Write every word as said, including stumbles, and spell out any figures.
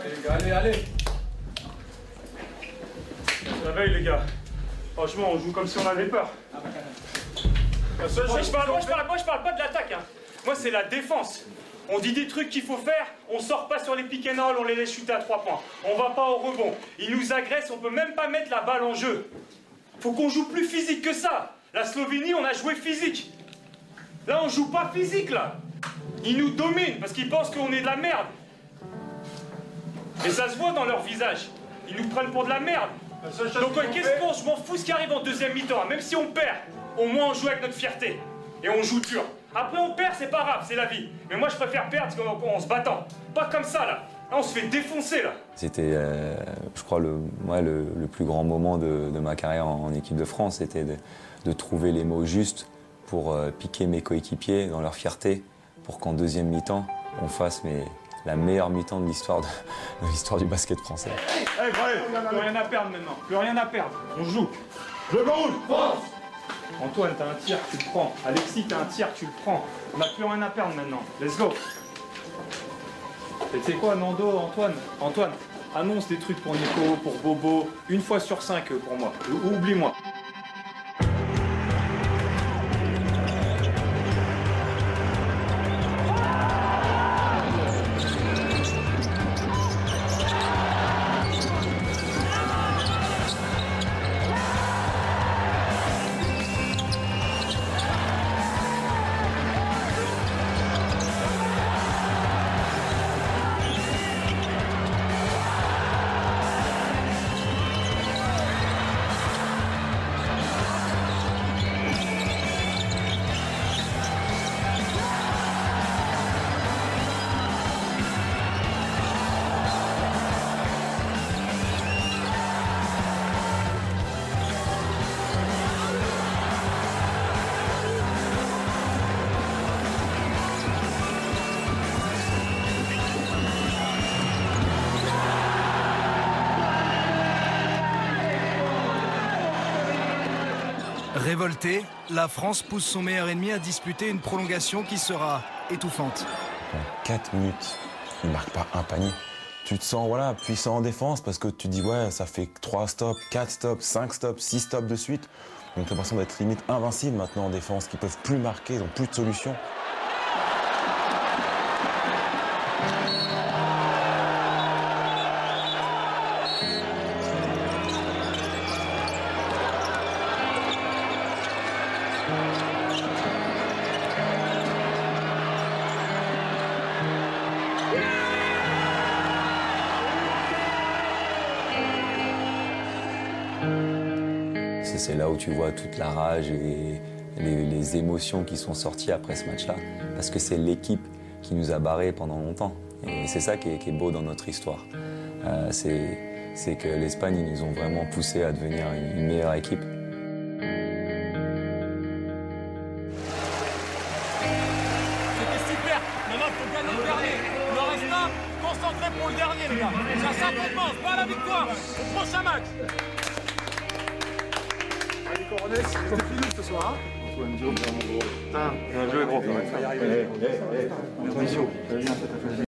Allez, les gars, allez, allez. La veille, les gars. Franchement, on joue comme si on avait peur. La seule chose, je parle, moi, je parle, moi, je parle pas de l'attaque. Hein. Moi, c'est la défense. On dit des trucs qu'il faut faire, on sort pas sur les pick and roll, on les laisse chuter à trois points. On va pas au rebond. Ils nous agressent, on peut même pas mettre la balle en jeu. Faut qu'on joue plus physique que ça. La Slovénie, on a joué physique. Là, on joue pas physique, là. Ils nous dominent parce qu'ils pensent qu'on est de la merde. Et ça se voit dans leur visage. Ils nous prennent pour de la merde. Donc, ouais, qu'est-ce qu'on... Je m'en fous ce qui arrive en deuxième mi-temps. Même si on perd, au moins on joue avec notre fierté. Et on joue dur. Après, on perd, c'est pas grave, c'est la vie. Mais moi, je préfère perdre en se battant. Pas comme ça, là. Là, on se fait défoncer, là. C'était, euh, je crois, le, moi, le, le plus grand moment de, de ma carrière en, en équipe de France. C'était de, de trouver les mots justes pour euh, piquer mes coéquipiers dans leur fierté, pour qu'en deuxième mi-temps, on fasse mais, la meilleure mi-temps de l'histoire de, de l'histoire du basket français. Allez, allez, plus rien à perdre maintenant. Plus rien à perdre. On joue. Le rouge, France. Antoine, t'as un tir, tu le prends. Alexis, t'as un tir, tu le prends. On n'a plus rien à perdre maintenant. Let's go. Et tu sais quoi, Nando, Antoine Antoine, annonce des trucs pour Nico, pour Bobo. Une fois sur cinq pour moi. Oublie-moi. Révoltée, la France pousse son meilleur ennemi à disputer une prolongation qui sera étouffante. En quatre minutes, il ne marque pas un panier. Tu te sens voilà, puissant en défense parce que tu te dis ouais, ça fait trois stops, quatre stops, cinq stops, six stops de suite. Donc t'as l'impression d'être limite invincible maintenant en défense, qu'ils peuvent plus marquer, ils n'ont plus de solution. C'est là où tu vois toute la rage et les, les émotions qui sont sorties après ce match-là. Parce que c'est l'équipe qui nous a barrés pendant longtemps. Et c'est ça qui est, qui est beau dans notre histoire. Euh, c'est que l'Espagne, ils nous ont vraiment poussés à devenir une, une meilleure équipe. C'était super. Maintenant, il faut gagner le dernier. Il en reste un. Concentré pour le dernier, les gars. C'est à ça qu'on pense, pas à la victoire. Au prochain match. Allez, Coronel, c'était fini ce soir. Hein. Antoine Diop, vraiment gros. Putain, bien joué, gros. On va y arriver. Antoine Diop.